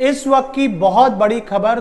इस वक्त की बहुत बड़ी खबर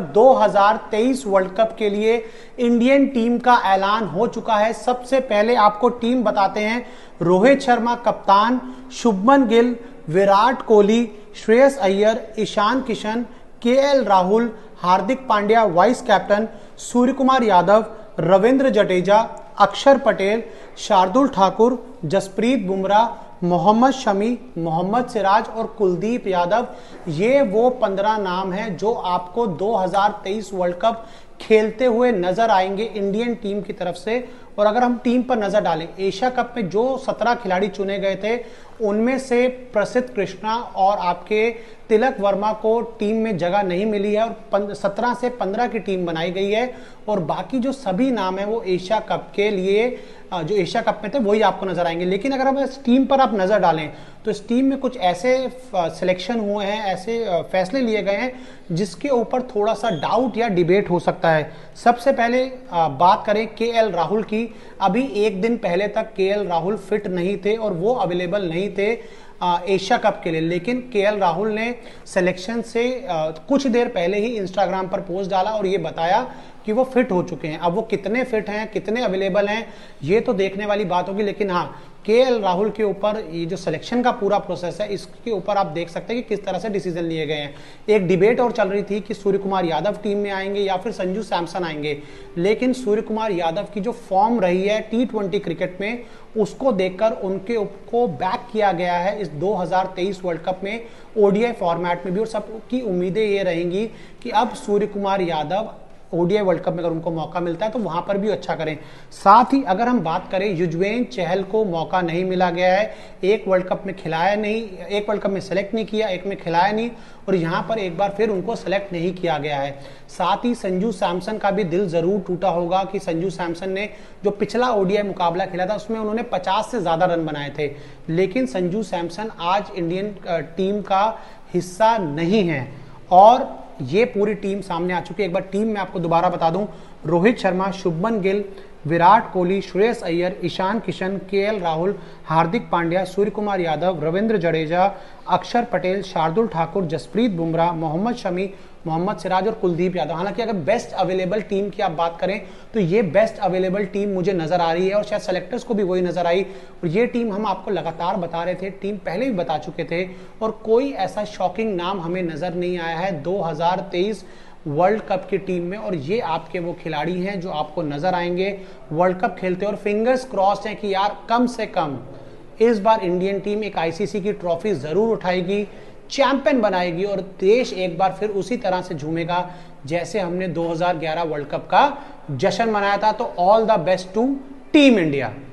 2023 वर्ल्ड कप के लिए इंडियन टीम का ऐलान हो चुका है। सबसे पहले आपको टीम बताते हैं। रोहित शर्मा कप्तान, Shubman Gill, Virat Kohli, Shreyas Iyer, Ishan Kishan, KL Rahul, Hardik Pandya vice captain, Surya Kumar Yadav, Ravindra Jadeja, Axar Patel, Shardul Thakur, Jasprit Bumrah, Mohammed Shami, Mohammad Siraj और कुलदीप यादव। ये वो 15 नाम हैं जो आपको 2023 वर्ल्ड कप खेलते हुए नजर आएंगे इंडियन टीम की तरफ से। और अगर हम टीम पर नजर डालें, एशिया कप में जो 17 खिलाड़ी चुने गए थे उनमें से प्रसिद्ध कृष्णा और आपके तिलक वर्मा को टीम में जगह नहीं मिली है और 17 से 15 की टीम बनाई गई है। और बाकी जो सभी नाम है वो एशिया कप के लिए जो एशिया कप में थे वही आपको नजर आएंगे। लेकिन अगर हम इस टीम पर आप नजर डालें तो इस टीम में कुछ ऐसे सिलेक्शन हुए हैं, ऐसे फैसले लिए गए हैं जिसके ऊपर थोड़ा सा डाउट या डिबेट हो सकता है। सबसे पहले बात करें केएल राहुल की। अभी एक दिन पहले तक केएल राहुल फिट नहीं थे और वो अवेलेबल नहीं थे एशिया कप के लिए। लेकिन केएल राहुल ने सिलेक्शन से कुछ देर पहले ही इंस्टाग्राम पर पोस्ट डाला और ये बताया कि वो फिट हो चुके हैं। अब वो कितने फिट हैं, कितने अवेलेबल हैं, ये तो देखने वाली बात होगी। लेकिन हाँ, केएल राहुल के ऊपर ये जो सिलेक्शन का पूरा प्रोसेस है इसके ऊपर आप देख सकते हैं कि किस तरह से डिसीजन लिए गए हैं। एक डिबेट और चल रही थी कि सूर्य कुमार यादव टीम में आएंगे या फिर संजू सैमसन आएंगे। लेकिन सूर्य कुमार यादव की जो फॉर्म रही है T20 क्रिकेट में, उसको देखकर उनको बैक किया गया है इस 2023 वर्ल्ड कप में ओडीआई फॉर्मेट में भी। और सबकी उम्मीदें ये रहेंगी कि अब Surya Kumar Yadav ODI world cup में अगर उनको मौका मिलता है तो वहां पर भी अच्छा करें। साथ ही अगर हम बात करें, युजवेंद्र चहल को मौका नहीं मिला गया है। एक वर्ल्ड कप में खिलाया नहीं, एक वर्ल्ड कप में सेलेक्ट नहीं किया, एक में खिलाया नहीं और यहां पर एक बार फिर उनको सेलेक्ट नहीं किया गया है। साथ ही संजू सैमसन का भी दिल जरूर टूटा होगा कि संजू सैमसन ने जो पिछला ओडीआई मुकाबला खेला था उसमें उन्होंने 50 से ज्यादा रन बनाए थे। लेकिन संजू सैमसन आज इंडियन टीम का हिस्सा नहीं है और ये पूरी टीम सामने आ चुकी है। एक बार टीम में आपको दोबारा बता दूं, रोहित शर्मा, शुभमन गिल, विराट कोहली, श्रेयस अय्यर, ईशान किशन, केएल राहुल, हार्दिक पांड्या, सूर्य कुमार यादव, रविंद्र जडेजा, अक्षर पटेल, शार्दुल ठाकुर, जसप्रीत बुमराह, मोहम्मद शमी, मोहम्मद सिराज और कुलदीप यादव। हालांकि अगर बेस्ट अवेलेबल टीम की आप बात करें तो ये बेस्ट अवेलेबल टीम मुझे नजर आ रही है और शायद सेलेक्टर्स को भी वही नजर आई। और ये टीम हम आपको लगातार बता रहे थे, टीम पहले भी बता चुके थे और कोई ऐसा शॉकिंग नाम हमें नजर नहीं आया है 2023 वर्ल्ड कप की टीम में। और ये आपके वो खिलाड़ी हैं जो आपको नजर आएंगे वर्ल्ड कप खेलते। और फिंगर्स क्रॉस्ड हैं कि यार कम से कम इस बार इंडियन टीम एक आईसीसी की ट्रॉफी जरूर उठाएगी, चैंपियन बनाएगी और देश एक बार फिर उसी तरह से झूमेगा जैसे हमने 2011 वर्ल्ड कप का जश्न मनाया था। तो all the best to team India.